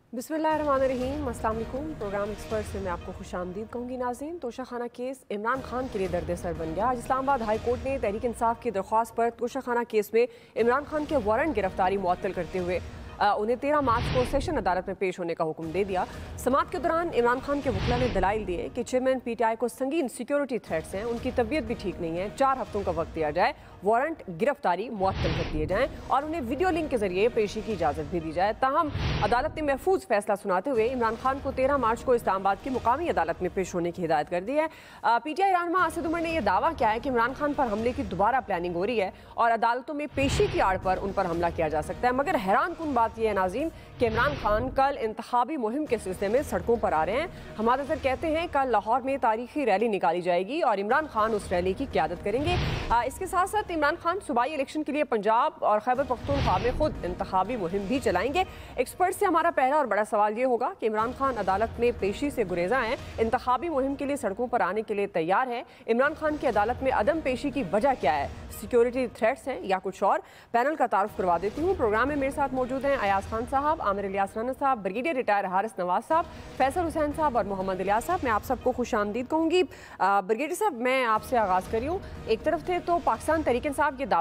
बिस्मिल्लाहिर्रहमानिर्रहीम, अस्सलाम वालेकुम। प्रोग्राम एक्सपर्ट से मैं आपको खुशामदीद कहूँगी। नाज़रीन, तोशाखाना केस इमरान खान के लिए दर्द सर बन गया। आज इस्लामाबाद हाई कोर्ट ने तहरीक इंसाफ की दरख्वास्त पर तोशाखाना केस में इमरान खान के वारंट गिरफ्तारी मुअत्तल करते हुए उन्हें 13 मार्च को सेशन अदालत में पेश होने का हुक्म दे दिया। समाअत के दौरान इमरान खान के वकील ने दलाइल दिए कि चेयरमैन PTI को संगीन सिक्योरिटी थ्रेट्स हैं, उनकी तबीयत भी ठीक नहीं है, 4 हफ्तों का वक्त दिया जाए, वारंट गिरफ्तारी मुअत्तल कर दिए जाएं और उन्हें वीडियो लिंक के जरिए पेशी की इजाज़त भी दी जाए। ताहम अदालत ने महफूज फैसला सुनाते हुए इमरान खान को 13 मार्च को इस्लामाबाद की मुकामी अदालत में पेश होने की हिदायत कर दी है। PTI रहनुमा असद उमर ने यह दावा किया है कि इमरान खान पर हमले की दोबारा प्लानिंग हो रही है और अदालतों में पेशी की आड़ पर उन पर हमला किया जा सकता है। मगर हैरान कुन बात यह है नाज़रीन कि इमरान खान कल इंतखाबी मुहिम के सिलसिले में सड़कों पर आ रहे हैं। हमारे नज़र कहते हैं कल लाहौर में तारीखी रैली निकाली जाएगी और इमरान खान उस रैली की क़यादत करेंगे। इसके साथ साथ इमरान खान सूबाई इलेक्शन के लिए पंजाब और खैबर पख्तूनख्वा में खुद इंतखाबी मुहिम भी चलाएंगे। एक्सपर्ट से हमारा पहला और बड़ा सवाल ये होगा कि इमरान खान अदालत में पेशी से गुरेजा हैं, इंतखाबी मुहिम के लिए सड़कों पर आने के लिए तैयार है। इमरान खान की अदालत में अदम पेशी की वजह क्या है? सिक्योरिटी थ्रेट्स हैं या कुछ और? पैनल का तारुफ करवा देती हूँ। प्रोग्राम में मेरे साथ मौजूद हैं अयाज खान साहब, आमिर इलियास राना साहब, ब्रिगेडियर रिटायर हारिस नवाज साहब, फैसल हुसैन साहब और मोहम्मद इलियास साहब। मैं आप सबको खुशामदीद कहूँगी। ब्रिगेडियर साहब, मैं आपसे आगाज़ करी हूँ। एक तरफ थे तो पाकिस्तान तहरीक इंसाफ के